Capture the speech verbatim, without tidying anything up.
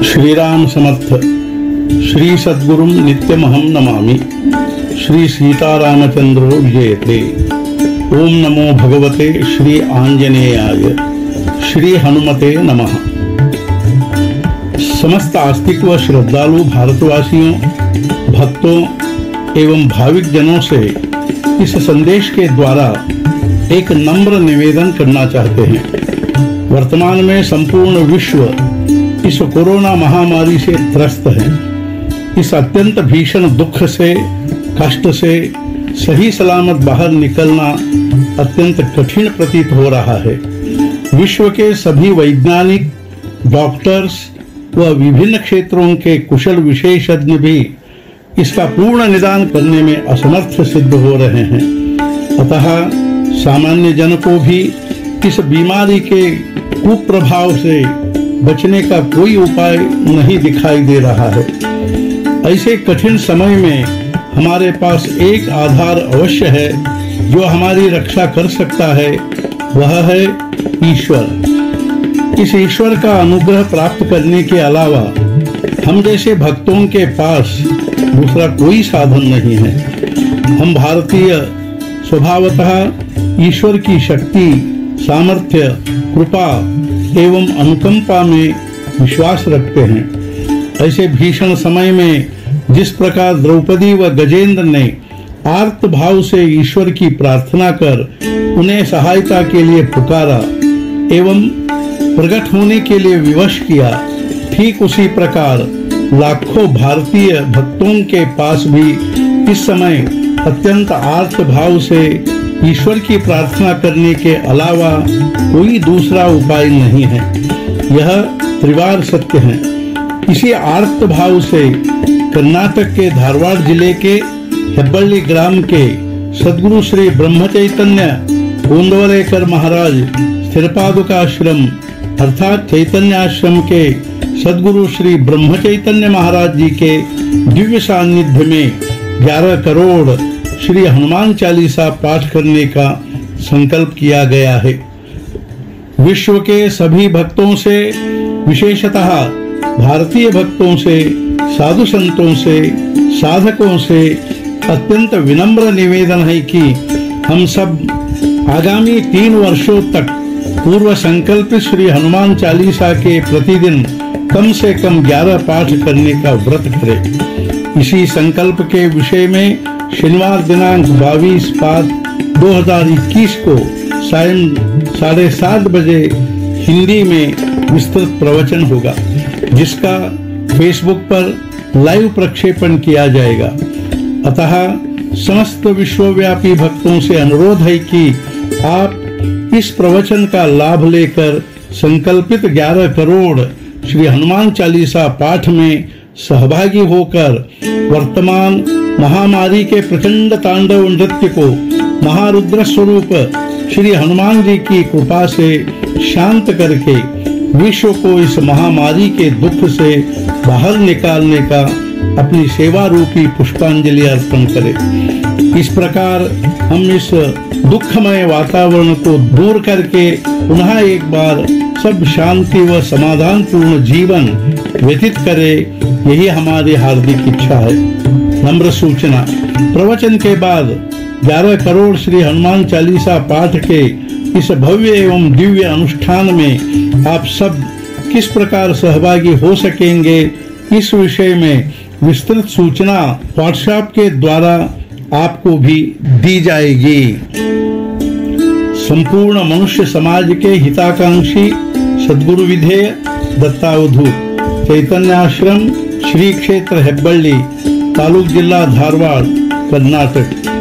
श्री राम समर्थ। श्री सद्गुरुं नित्यमहं नमामि। श्री सीतारामचंद्रो विजयते। ओम नमो भगवते श्री आंजनेयाय। श्री हनुमते नमः। समस्त आस्तिक व श्रद्धालु भारतवासियों, भक्तों एवं भाविक जनों से इस संदेश के द्वारा एक नम्र निवेदन करना चाहते हैं। वर्तमान में संपूर्ण विश्व इस कोरोना महामारी से त्रस्त है। इस अत्यंत भीषण दुख से, कष्ट से सही सलामत बाहर निकलना अत्यंत कठिन प्रतीत हो रहा है। विश्व के सभी वैज्ञानिक, डॉक्टर्स व विभिन्न क्षेत्रों के कुशल विशेषज्ञ भी इसका पूर्ण निदान करने में असमर्थ सिद्ध हो रहे हैं। अतः सामान्य जन को भी इस बीमारी के कुप्रभाव से बचने का कोई उपाय नहीं दिखाई दे रहा है। ऐसे कठिन समय में हमारे पास एक आधार अवश्य है जो हमारी रक्षा कर सकता है, वह है ईश्वर। इस ईश्वर का अनुग्रह प्राप्त करने के अलावा हम जैसे भक्तों के पास दूसरा कोई साधन नहीं है। हम भारतीय स्वभावतः ईश्वर की शक्ति, सामर्थ्य, कृपा एवं अनुकंपा में विश्वास रखते हैं। ऐसे भीषण समय में जिस प्रकार द्रौपदी व गजेंद्र ने आर्त भाव से ईश्वर की प्रार्थना कर उन्हें सहायता के लिए पुकारा एवं प्रकट होने के लिए विवश किया, ठीक उसी प्रकार लाखों भारतीय भक्तों के पास भी इस समय अत्यंत आर्त भाव से ईश्वर की प्रार्थना करने के अलावा कोई दूसरा उपाय नहीं है। यह त्रिवार सत्य है। इसी आर्त भाव से कर्नाटक के धारवाड़ जिले के हेब्बಳ್ಳಿ ग्राम के सद्गुरु श्री ब्रह्मचैतन्य गोंदवलेकर महाराज स्थिरपादुकाश्रम अर्थात चैतन्य आश्रम के सद्गुरु श्री ब्रह्मचैतन्य महाराज जी के दिव्य सानिध्य में ग्यारह करोड़ श्री हनुमान चालीसा पाठ करने का संकल्प किया गया है। विश्व के सभी भक्तों से, विशेषतः भारतीय भक्तों से, साधु संतों से, साधकों से अत्यंत विनम्र निवेदन है कि हम सब आगामी तीन वर्षों तक पूर्व संकल्पित श्री हनुमान चालीसा के प्रतिदिन कम से कम ग्यारह पाठ करने का व्रत करें। इसी संकल्प के विषय में शनिवार दिनांक बाईस पाँच दो हजार इक्कीस को सायं साढ़े सात बजे हिंदी में विस्तृत प्रवचन होगा, जिसका फेसबुक पर लाइव प्रक्षेपण किया जाएगा। अतः समस्त विश्वव्यापी भक्तों से अनुरोध है कि आप इस प्रवचन का लाभ लेकर संकल्पित ग्यारह करोड़ श्री हनुमान चालीसा पाठ में सहभागी होकर वर्तमान महामारी के प्रचंड तांडव नृत्य को महारुद्र स्वरूप श्री हनुमान जी की कृपा से शांत करके विश्व को इस महामारी के दुख से बाहर निकालने का अपनी सेवा रूपी पुष्पांजलि अर्पण करें। इस प्रकार हम इस दुखमय वातावरण को दूर करके पुनः एक बार सब शांति व समाधान पूर्ण जीवन व्यतीत करें, यही हमारी हार्दिक इच्छा है। नम्र सूचना, प्रवचन के बाद ग्यारह करोड़ श्री हनुमान चालीसा पाठ के इस भव्य एवं दिव्य अनुष्ठान में आप सब किस प्रकार सहभागी हो सकेंगे, इस विषय में विस्तृत सूचना व्हाट्सएप के द्वारा आपको भी दी जाएगी। संपूर्ण मनुष्य समाज के हिताकांक्षी सद्गुरु विधेय दत्तावधूत चैतन्य आश्रम श्री क्षेत्र हेब्बಳ್ಳಿ तालुक जिला धारवाड़ कर्नाटक।